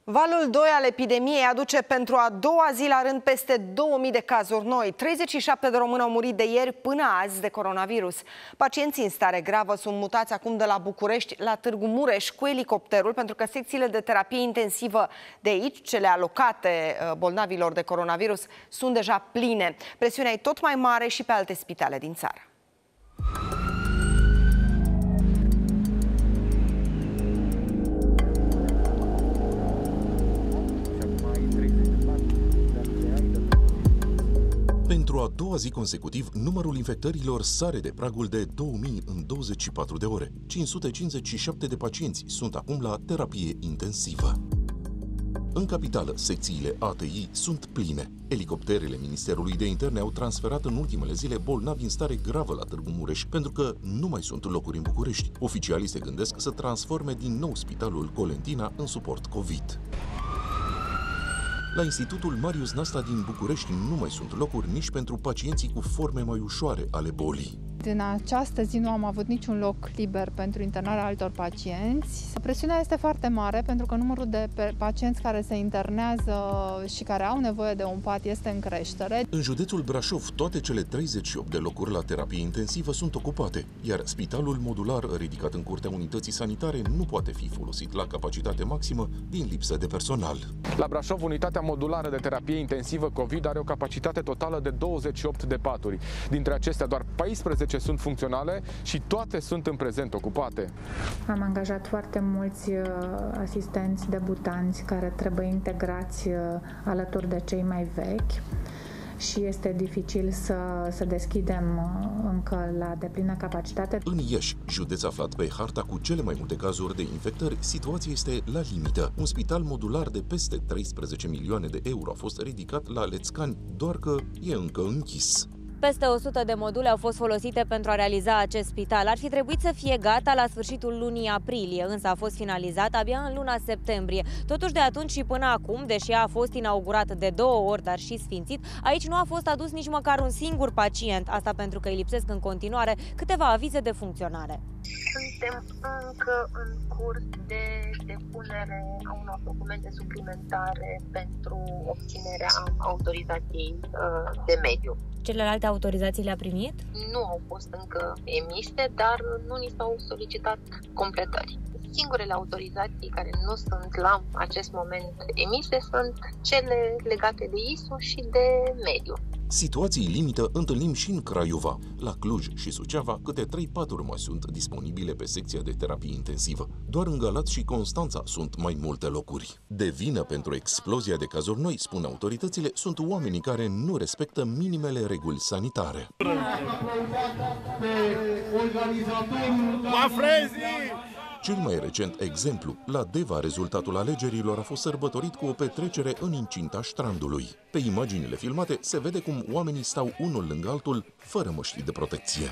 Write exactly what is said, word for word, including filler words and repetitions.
Valul doi al epidemiei aduce pentru a doua zi la rând peste două mii de cazuri noi. treizeci și șapte de români au murit de ieri până azi de coronavirus. Pacienții în stare gravă sunt mutați acum de la București la Târgu Mureș cu elicopterul, pentru că secțiile de terapie intensivă de aici, cele alocate bolnavilor de coronavirus, sunt deja pline. Presiunea e tot mai mare și pe alte spitale din țară. Pentru a doua zi consecutiv, numărul infectărilor sare de pragul de două mii în douăzeci și patru de ore. cinci sute cincizeci și șapte de pacienți sunt acum la terapie intensivă. În capitală, secțiile A T I sunt pline. Elicopterele Ministerului de Interne au transferat în ultimele zile bolnavi în stare gravă la Târgu Mureș, pentru că nu mai sunt locuri în București. Oficialii se gândesc să transforme din nou Spitalul Colentina în suport COVID. La Institutul Marius Nasta din București nu mai sunt locuri nici pentru pacienții cu forme mai ușoare ale bolii. În această zi nu am avut niciun loc liber pentru internarea altor pacienți. Presiunea este foarte mare pentru că numărul de pacienți care se internează și care au nevoie de un pat este în creștere. În județul Brașov, toate cele treizeci și opt de locuri la terapie intensivă sunt ocupate, iar spitalul modular ridicat în curtea unității sanitare nu poate fi folosit la capacitate maximă din lipsă de personal. La Brașov, unitatea modulară de terapie intensivă COVID are o capacitate totală de douăzeci și opt de paturi. Dintre acestea, doar paisprezece sunt funcționale și toate sunt în prezent ocupate. Am angajat foarte mulți asistenți debutanți care trebuie integrați alături de cei mai vechi și este dificil să, să deschidem încă la deplină capacitate. În Iași, județ aflat pe harta cu cele mai multe cazuri de infectări, situația este la limită. Un spital modular de peste treisprezece milioane de euro a fost ridicat la Lețcani, doar că e încă închis. Peste o sută de module au fost folosite pentru a realiza acest spital. Ar fi trebuit să fie gata la sfârșitul lunii aprilie, însă a fost finalizat abia în luna septembrie. Totuși, de atunci și până acum, deși a fost inaugurat de două ori, dar și sfințit, aici nu a fost adus nici măcar un singur pacient. Asta pentru că îi lipsesc în continuare câteva avize de funcționare. Suntem încă în curs de depunere a unor documente suplimentare pentru obținerea autorizației de mediu. Celelalte autorizații le-a primit? Nu au fost încă emise, dar nu ni s-au solicitat completări. Singurele autorizații care nu sunt la acest moment emise sunt cele legate de I S U și de mediu. Situații limită întâlnim și în Craiova. La Cluj și Suceava, câte trei paturi mai sunt disponibile pe secția de terapie intensivă. Doar în Galați și Constanța sunt mai multe locuri. De vină pentru explozia de cazuri noi, spun autoritățile, sunt oamenii care nu respectă minimele reguli sanitare. Cel mai recent exemplu, la Deva, rezultatul alegerilor a fost sărbătorit cu o petrecere în incinta Strandului. Pe imaginile filmate se vede cum oamenii stau unul lângă altul, fără măști de protecție.